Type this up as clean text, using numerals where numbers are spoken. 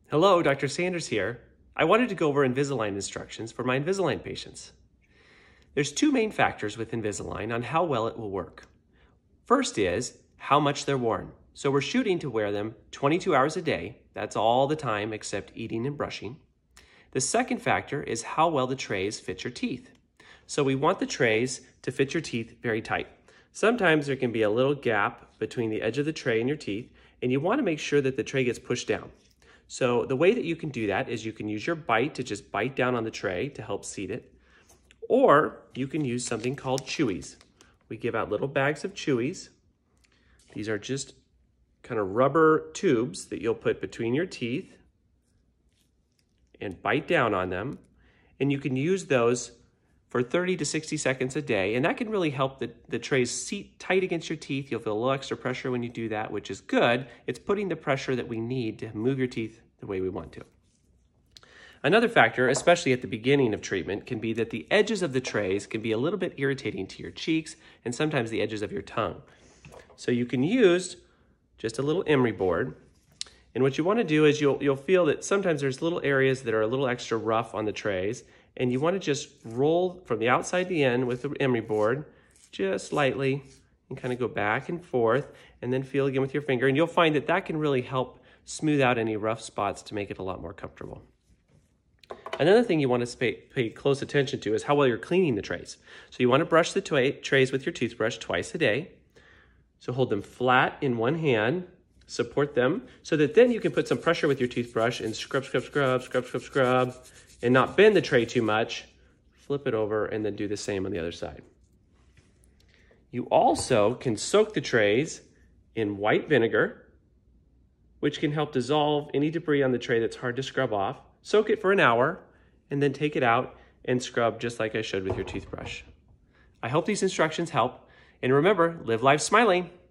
Hello, Dr. Sanders here. I wanted to go over Invisalign instructions for my Invisalign patients. There's two main factors with Invisalign on how well it will work. First is how much they're worn. So we're shooting to wear them 22 hours a day. That's all the time except eating and brushing. The second factor is how well the trays fit your teeth. So we want the trays to fit your teeth very tight. Sometimes there can be a little gap between the edge of the tray and your teeth, and you want to make sure that the tray gets pushed down. So the way that you can do that is you can use your bite to just bite down on the tray to help seat it. Or you can use something called chewies. We give out little bags of chewies. These are just kind of rubber tubes that you'll put between your teeth and bite down on them. And you can use those for 30 to 60 seconds a day. And that can really help the trays seat tight against your teeth. You'll feel a little extra pressure when you do that, which is good. It's putting the pressure that we need to move your teeth the way we want to. Another factor, especially at the beginning of treatment, can be that the edges of the trays can be a little bit irritating to your cheeks and sometimes the edges of your tongue. So you can use just a little emery board. And what you want to do is you'll feel that sometimes there's little areas that are a little extra rough on the trays, and you want to just roll from the outside to the end with the emery board just lightly and kind of go back and forth, and then feel again with your finger, and you'll find that that can really help smooth out any rough spots to make it a lot more comfortable. Another thing you want to pay close attention to is how well you're cleaning the trays. So you want to brush the trays with your toothbrush twice a day. So hold them flat in one hand, support them, so that then you can put some pressure with your toothbrush and scrub, scrub, scrub, scrub, scrub, scrub, and not bend the tray too much. Flip it over and then do the same on the other side. You also can soak the trays in white vinegar, which can help dissolve any debris on the tray that's hard to scrub off. Soak it for an hour and then take it out and scrub just like I showed with your toothbrush. I hope these instructions help. And remember, live life smiling.